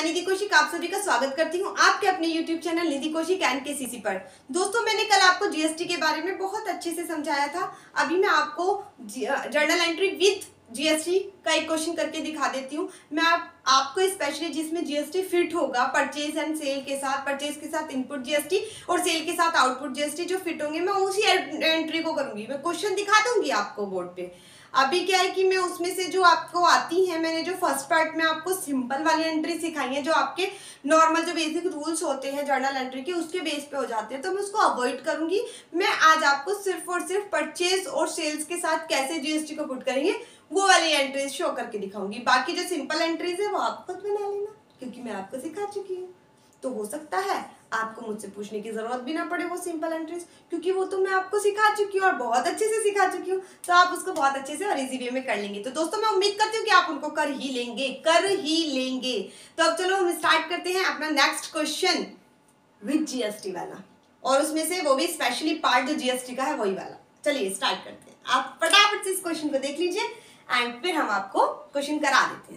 निधि कौशिक आप सभी का स्वागत करती हूँ आपके अपने YouTube channel Nidhi Kaushik and KCC पर। दोस्तों, मैंने कल आपको जीएसटी के बारे में बहुत अच्छे से समझाया था। अभी मैं आपको जर्नल एंट्री विथ जीएसटी का एक क्वेश्चन करके दिखा देती हूँ। मैं आपको स्पेशली जिसमें जीएसटी फिट होगा, परचेज एंड सेल के साथ, परचेज के साथ इनपुट जीएसटी और सेल के साथ आउटपुट जीएसटी जो फिट होंगे, मैं उसी एंट्री को करूंगी। मैं क्वेश्चन दिखा दूंगी आपको बोर्ड पे। अभी क्या है कि मैं उसमें से जो आपको आती है, मैंने जो फर्स्ट पार्ट में आपको सिंपल वाली एंट्री सिखाई है, जो आपके नॉर्मल जो बेसिक रूल्स होते हैं जर्नल एंट्री के, उसके बेस पे हो जाते हैं, तो मैं उसको अवॉइड करूंगी। मैं आज आपको सिर्फ और सिर्फ परचेज और सेल्स के साथ कैसे जीएसटी को पुट करेंगे वो वाली एंट्रीज शो करके दिखाऊंगी। बाकी जो सिंपल एंट्रीज है वो आप खुद बना लेना, क्योंकि मैं आपको सिखा चुकी हूँ। तो हो सकता है आपको मुझसे पूछने की जरूरत भी ना पड़े वो सिंपल एंट्रीज, क्योंकि वो तो मैं आपको सिखा चुकी हूँ और बहुत अच्छे से सिखा चुकी हूँ। तो आप उसको बहुत अच्छे से और इजी वे में कर लेंगे। तो दोस्तों, मैं उम्मीद करती हूँ कि आप उनको कर ही लेंगे। तो अब चलो हम स्टार्ट करते हैं अपना नेक्स्ट क्वेश्चन विद जीएसटी वाला, और उसमें से वो भी स्पेशली पार्ट जो जीएसटी का है वही वाला। चलिए स्टार्ट करते हैं। आप फटाफट से इस क्वेश्चन को देख लीजिए एंड फिर हम आपको क्वेश्चन करा देते हैं।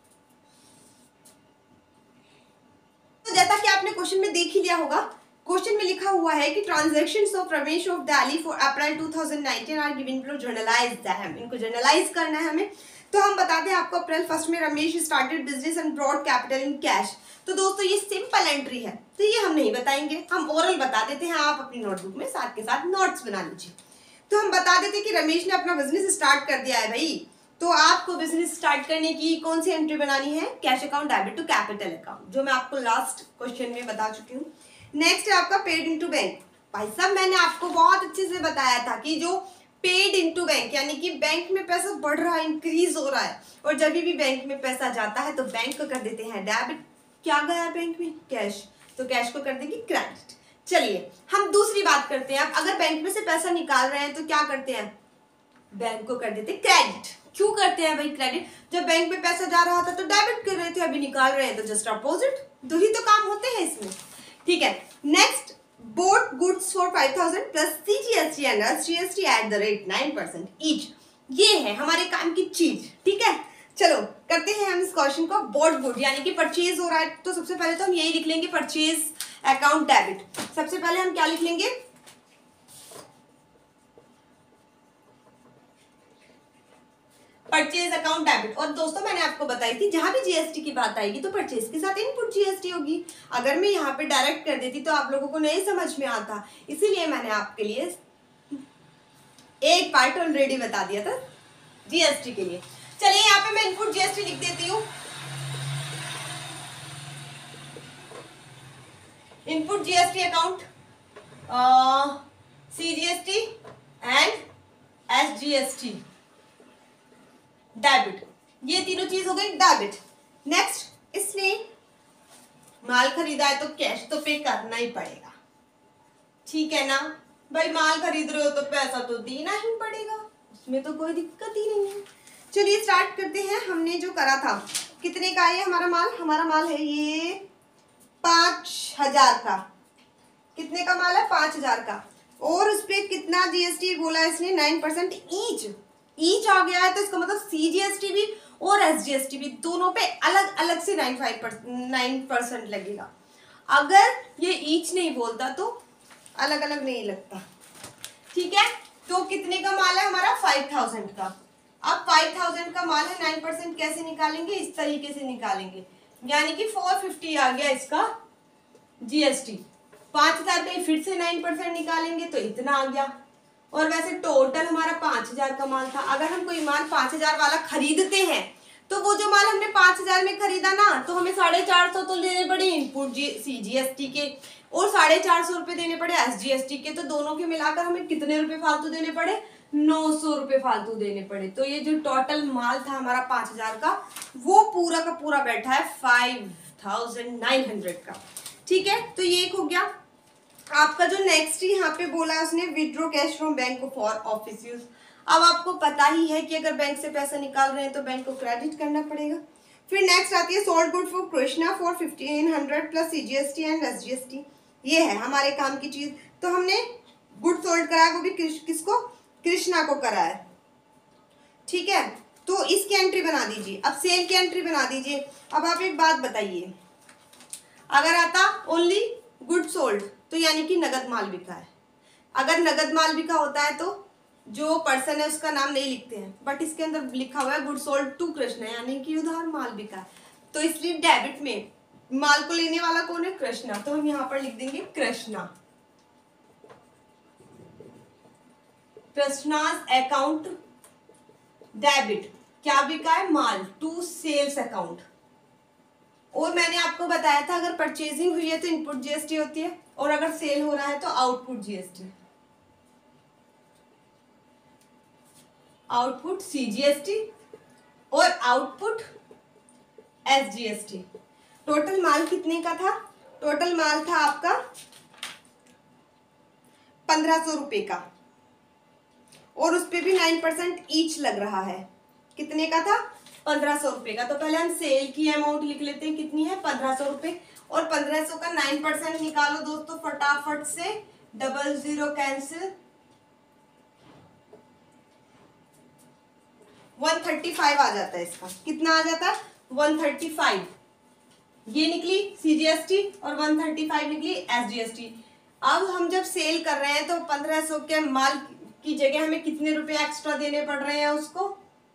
तो जैसा कि आपने क्वेश्चन में देख ही लिया होगा, क्वेश्चन में लिखा हुआ है कि transactions of Ramesh of Delhi for April 2019 are given below, journalize that है। इनको जर्नलाइज करना है हमें। तो हम बताते हैं आपको अप्रैल 1 में Ramesh started business and brought capital in cash. तो दोस्तों, ये सिंपल एंट्री है, तो ये हम नहीं बताएंगे, हम ओरल बता देते हैं। आप अपनी नोटबुक में साथ के साथ नोट्स बना लीजिए। तो हम बता देते कि रमेश ने अपना बिजनेस स्टार्ट कर दिया है भाई। तो आपको बिजनेस स्टार्ट करने की कौन सी एंट्री बनानी है? Cash account debit to capital account, जो मैं आपको लास्ट क्वेश्चन में बता चुकी हूँ। नेक्स्ट है आपका पेड इनटू बैंक। भाई साहब, मैंने आपको बहुत अच्छे से बताया था कि जो पेड इनटू बैंक, यानी कि बैंक में पैसा बढ़ रहा है, इंक्रीज हो रहा है, और जब भी बैंक में पैसा जाता है तो बैंक को कर देते हैं डेबिट। क्या गया बैंक में? कैश। तो कैश को कर देंगे क्रेडिट। चलिए हम दूसरी बात करते हैं। अब अगर बैंक में से पैसा निकाल रहे हैं तो क्या करते हैं? बैंक को कर देते क्रेडिट। क्यों करते हैं भाई क्रेडिट? जब बैंक में पैसा जा रहा था तो डेबिट कर रहे थे, अभी निकाल रहे हैं तो जस्ट अपोजिट। दो ही तो काम होते हैं इसमें। ठीक है। Next, bought goods for 5000 plus CGST and SGST at the rate 9% each. ये है हमारे काम की चीज। ठीक है, चलो करते हैं हम इस क्वेश्चन को। बोट गुड यानी कि परचेज हो रहा है, तो सबसे पहले तो हम यही लिख लेंगे, परचेज अकाउंट डेबिट। सबसे पहले हम क्या लिख लेंगे? Purchase account debit. और दोस्तों, मैंने आपको बताई थी जहां भी जीएसटी की बात आएगी तो परचेज के साथ इनपुट जीएसटी होगी। अगर मैं यहाँ पे डायरेक्ट कर देती तो आप लोगों को नहीं समझ में आता, इसीलिए मैंने आपके लिए एक पार्ट ऑलरेडी बता दिया था जीएसटी के लिए। चलिए यहाँ पे मैं इनपुट जीएसटी लिख देती हूँ। Input GST account, CGST and SGST debit, ये तीनों चीज हो गई डेबिट। नेक्स्ट, इसने माल खरीदा है तो कैश तो पे करना ही पड़ेगा। ठीक है ना भाई, माल खरीद रहे हो तो पैसा तो देना ही पड़ेगा, उसमें तो कोई दिक्कत ही नहीं है। चलिए स्टार्ट करते हैं। हमने जो करा था, कितने का है हमारा माल? हमारा माल है ये 5000 का। कितने का माल है? 5000 का। और उस पर कितना जीएसटी बोला इसने? 9% ईच आ गया है, तो इसका मतलब सीजीएसटी भी और एसजीएसटी भी दोनों पे अलग अलग से 9% लगेगा। अगर ये ईच नहीं बोलता तो अलग अलग नहीं लगता। ठीक है, तो कितने का माल है हमारा? 5000 का। अब 5000 का माल है, 9% कैसे निकालेंगे? इस तरीके से निकालेंगे, यानी कि 450 आ गया इसका जीएसटी। 5000 का फिर से 9% निकालेंगे तो इतना आ गया। और वैसे टोटल हमारा 5000 का माल था। अगर हम कोई माल 5000 वाला खरीदते हैं तो वो जो माल हमने 5000 में खरीदा ना, तो हमें 450 तो देने पड़े इनपुट सीजीएसटी के, और 450 रुपए देने पड़े एसजीएसटी के। तो दोनों के मिलाकर हमें कितने रुपए फालतू देने पड़े? 900 रुपए फालतू देने पड़े। तो ये जो टोटल माल था हमारा 5000 का, वो पूरा का पूरा बैठा है 5900 का। ठीक है, तो ये एक हो गया। आपका जो नेक्स्ट यहाँ पे बोला है उसने, withdraw cash from bank for office use. अब आपको पता ही है कि अगर बैंक से पैसा निकाल रहे हैं तो बैंक को क्रेडिट करना पड़ेगा। फिर नेक्स्ट आती है sold good for Krishna for 1500 plus CGST and SGST. ये है हमारे काम की चीज। तो हमने गुड सोल्ड करा है, वो भी किसको? कृष्णा को करा है। ठीक है, तो इसकी एंट्री बना दीजिए। अब सेल की एंट्री बना दीजिए। अब आप एक बात बताइए, अगर आता ओनली गुड सोल्ड तो यानी कि नगद माल बिका है। अगर नगद माल बिका होता है तो जो पर्सन है उसका नाम नहीं लिखते हैं, बट इसके अंदर लिखा हुआ है गुड सोल्ड टू कृष्णा, यानी कि उधार माल बिका। तो इसलिए डेबिट में माल को लेने वाला कौन है? कृष्णा। तो हम यहाँ पर लिख देंगे कृष्णा, कृष्णाज अकाउंट डेबिट। क्या बिका है? माल, टू सेल्स अकाउंट। और मैंने आपको बताया था अगर परचेजिंग हुई है तो इनपुट जीएसटी होती है, और अगर सेल हो रहा है तो आउटपुट जीएसटी, आउटपुट सीजीएसटी और आउटपुट एसजीएसटी। टोटल माल कितने का था? टोटल माल था आपका 1500 रुपए का, और उस पे भी 9% ईच लग रहा है। कितने का था? 1500 रुपए का। तो पहले हम सेल की अमाउंट लिख लेते हैं, कितनी है? 1500 रुपए। और 1500 का 9% निकालो दोस्तों फटाफट से, 00 कैंसिल, 135 आ जाता है इसका। कितना आ जाता है? 135। ये निकली सीजीएसटी और 135 निकली एसजीएसटी। अब हम जब सेल कर रहे हैं तो 1500 के माल की जगह हमें कितने रुपए एक्स्ट्रा देने पड़ रहे हैं उसको?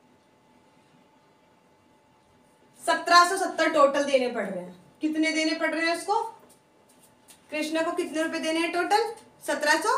1770 टोटल देने पड़ रहे हैं। कितने देने पड़ रहे हैं उसको? कृष्णा को कितने रुपए देने हैं टोटल? 1700।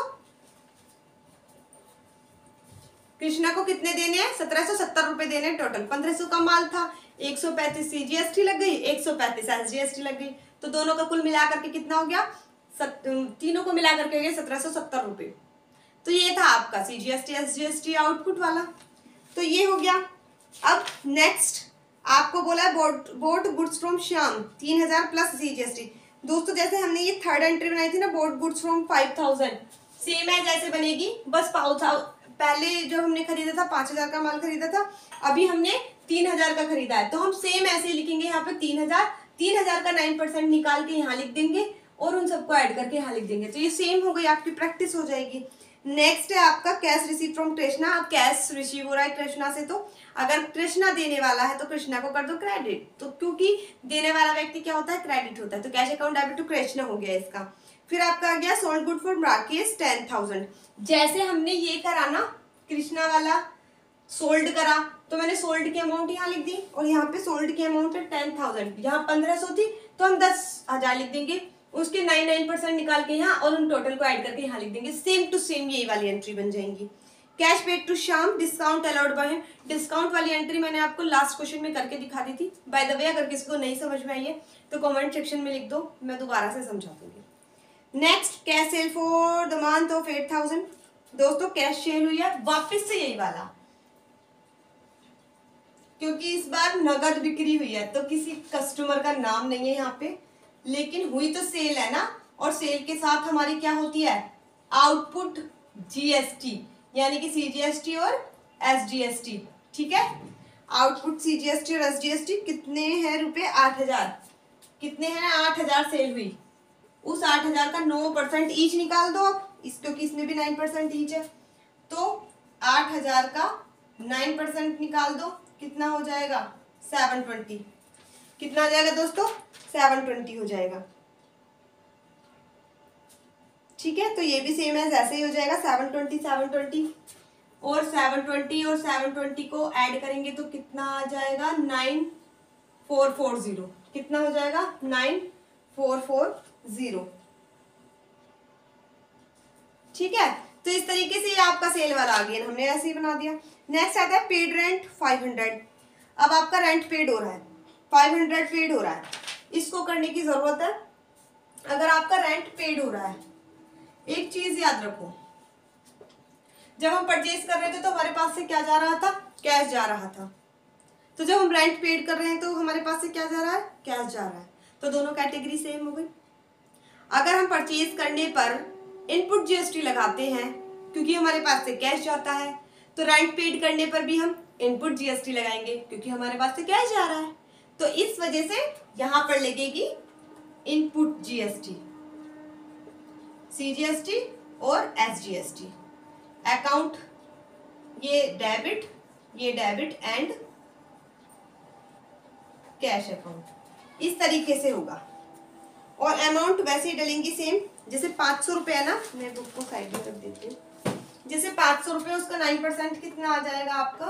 कृष्णा को कितने देने हैं? 1770 रुपए देने हैं टोटल। 1500 का माल था, 135 सीजीएसटी लग गई, 135 एसजीएसटी लग गई, तो दोनों का कुल मिलाकर के कितना हो गया? तीनों को मिलाकर के हो गया 1770 रुपए। तो ये था आपका सीजीएसटी एसजीएसटी आउटपुट वाला। तो ये हो गया। अब नेक्स्ट आपको बोला है bought goods from Shyam 3000 plus CGST. दोस्तों जैसे हमने ये थर्ड एंट्री बनाई थी ना, बोट गुड्स फ्रॉम 5000, सेम है जैसे बनेगी, बस पहले जो हमने खरीदा था 5000 का माल खरीदा था, अभी हमने 3000 का खरीदा है, तो हम सेम ऐसे लिखेंगे यहाँ पे 3000 का 9% निकाल के यहाँ लिख देंगे और उन सबको ऐड करके यहाँ लिख देंगे। तो ये सेम हो गई, आपकी प्रैक्टिस हो जाएगी। नेक्स्ट है आपका कैश रिसीव फ्रॉम कृष्णा। अब कैश रिसीव हो रहा है कृष्णा से, तो अगर कृष्णा देने वाला है तो कृष्णा को कर दो क्रेडिट, तो क्योंकि देने वाला व्यक्ति क्या होता है? क्रेडिट होता है। तो cash account debit to Krishna हो गया इसका। फिर आपका आ गया सोल्ड गुड फॉर राकेश 10,000। जैसे हमने ये करा ना, कृष्णा वाला सोल्ड करा, तो मैंने सोल्ड की अमाउंट यहाँ लिख दी, और यहाँ पे सोल्ड की अमाउंट है 10,000। यहाँ 1500 थी तो हम 10,000 लिख देंगे, उसके 9% निकाल के यहाँ और उन टोटल को ऐड करके यहाँ लिख देंगे। सेम टू सेम यही वाली एंट्री बन जाएंगी। Cash paid to Shyam, discount allowed by. Discount वाली एंट्री मैंने आपको लास्ट क्वेश्चन में करके दिखा दी थी। बाय द वे अगर किसी को नहीं समझ में आई है तो कमेंट सेक्शन में लिख दो, मैं दोबारा से समझा दूंगी। Next cash sale for the month of 8000। दोस्तों कैश सेल हुई है वापस से यही वाला, क्योंकि इस बार नगद बिक्री हुई है तो किसी कस्टमर का नाम नहीं है यहाँ पे, लेकिन हुई तो सेल है ना, और सेल के साथ हमारी क्या होती है? आउटपुट जीएसटी, यानी कि सीजीएसटी और एसजीएसटी। ठीक है, आउटपुट सीजीएसटी और एसजीएसटी कितने हैं रुपए? 8000। कितने हैं? 8000 सेल हुई, उस 8000 का 9% ईच निकाल दो आप, क्योंकि इसमें भी 9% ईच है, तो 8000 का 9% निकाल दो, कितना हो जाएगा? 720। कितना आ जाएगा दोस्तों? 720 हो जाएगा। ठीक है, तो ये भी सेम है, ऐसे ही हो जाएगा 720 और 720 और 720 को ऐड करेंगे तो कितना आ जाएगा? 9440। कितना हो जाएगा? 9440। ठीक है, तो इस तरीके से आपका सेल वाला आ गया, हमने ऐसे ही बना दिया। नेक्स्ट आता है पेड रेंट 500। अब आपका रेंट पेड हो रहा है, 500 पेड हो रहा है, इसको करने की जरूरत है। अगर आपका रेंट पेड हो रहा है, एक चीज याद रखो, जब हम परचेज कर रहे थे तो हमारे पास से क्या जा रहा था? कैश जा रहा था। तो जब हम रेंट पेड कर रहे हैं तो हमारे पास से क्या जा रहा है? कैश जा रहा है। तो दोनों कैटेगरी सेम हो गई। अगर हम परचेज करने पर इनपुट जीएसटी लगाते हैं, क्योंकि हमारे पास से कैश जाता है, तो रेंट पेड करने पर भी हम इनपुट जीएसटी लगाएंगे, क्योंकि हमारे पास से कैश जा रहा है। तो इस वजह से यहां पर लगेगी इनपुट जीएसटी, सीजीएसटी और एसजीएसटी। अकाउंट ये डेबिट एंड कैश अकाउंट, इस तरीके से होगा। और अमाउंट वैसे ही डलेंगी सेम, जैसे 500 रुपये है ना, मैं बुक को साइड में रख देती हूँ। जैसे 500 रुपये, उसका 9% कितना आ जाएगा आपका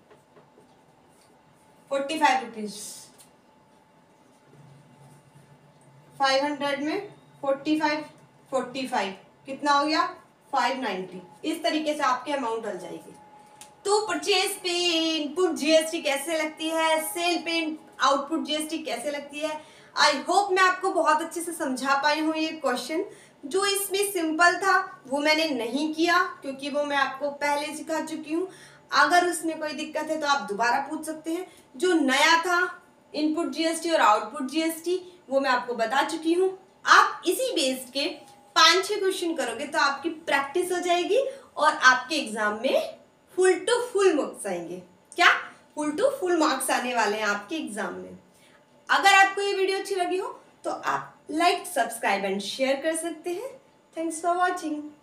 45 रुपीज। 500 में 45 कितना हो गया 590। इस तरीके से आपकी अमाउंट डल जाएगी। तो परचेज पे इनपुट जीएसटी कैसे लगती है, सेल पे आउटपुट जीएसटी कैसे लगती है, आई होप मैं आपको बहुत अच्छे से समझा पाई हूँ। ये क्वेश्चन जो इसमें सिंपल था वो मैंने नहीं किया, क्योंकि वो मैं आपको पहले सिखा चुकी हूँ। अगर उसमें कोई दिक्कत है तो आप दोबारा पूछ सकते हैं। जो नया था इनपुट जीएसटी और आउटपुट जीएसटी वो मैं आपको बता चुकी हूँ। आप इसी बेस्ड के 5-6 क्वेश्चन करोगे तो आपकी प्रैक्टिस हो जाएगी और आपके एग्जाम में फुल टू फुल मार्क्स आएंगे। क्या फुल टू फुल मार्क्स आने वाले हैं आपके एग्जाम में। अगर आपको ये वीडियो अच्छी लगी हो तो आप लाइक, सब्सक्राइब एंड शेयर कर सकते हैं। Thanks for watching.